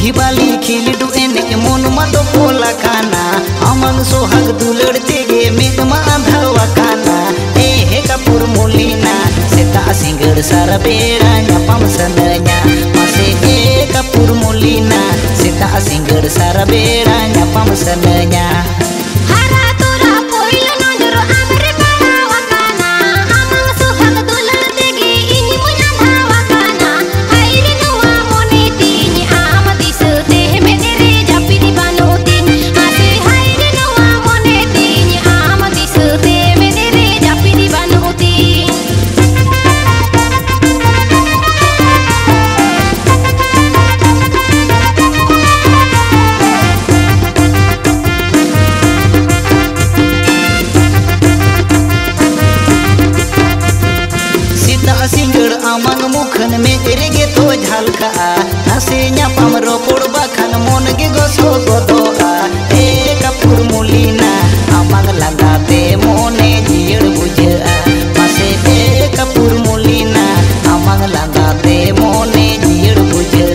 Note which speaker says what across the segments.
Speaker 1: कुल्ही बाली खिलडू एने मन मतो पोला खाना अमंग सोहाग दुलड़ तेगे मेद मा आंधावा खाना ए हे कपूर मुलीना सेता सिंगड़ सारा बेड़ा न्यापम सनanya मसे ए कपूर मुलीना सेता सिंगड़ सारा बेड़ा न्यापम सनanya सिंगड़ अमंग मुखन में एरेगे तो झलका हसे न्यापम रोपड़ बाखन मन गे गोसो गोदोआ ए कपूर मुलीना अमंग लगाते मोने जियड़ बुझा मसे ए कपूर मुलीना अमंग लगाते मोने जियड़ बुझा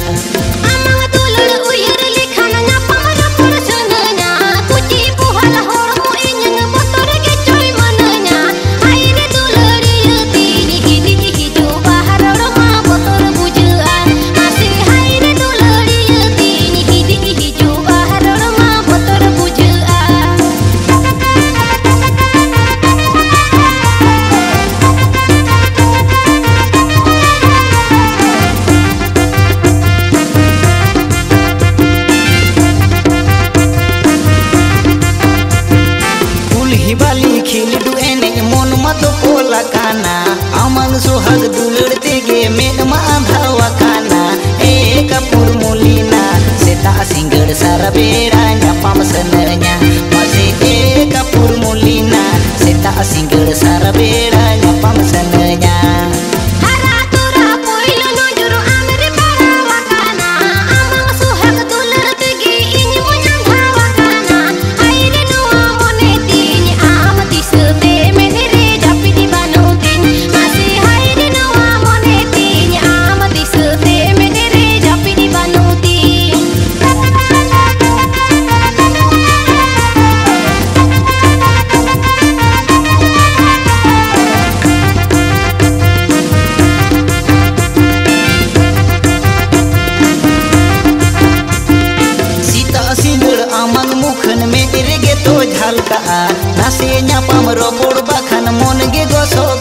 Speaker 1: बाली खिलडू एने मन मतो पोला खाना अमंग सोहाग दुलड़ तेगे मेद मा आंधावा खाना ए कपूर मुलीना सेता सिंगड़ सारा बेड़ा न्यापम सनanya मसे ए कपूर मुलीना सेता सिंगड़ सारा बेड़ा न्यापम सनanya अमंग मुखन में एरेगे तो झलका हसे न्यापम रोपड़ बाखन मन गे गोसो